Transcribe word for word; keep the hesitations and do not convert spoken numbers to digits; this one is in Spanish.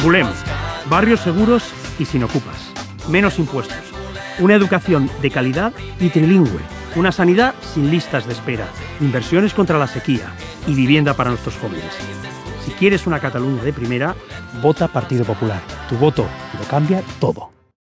Bulem, barrios seguros y sin ocupas, menos impuestos, una educación de calidad y trilingüe, una sanidad sin listas de espera, inversiones contra la sequía y vivienda para nuestros jóvenes. Si quieres una Cataluña de primera, vota Partido Popular. Tu voto lo cambia todo.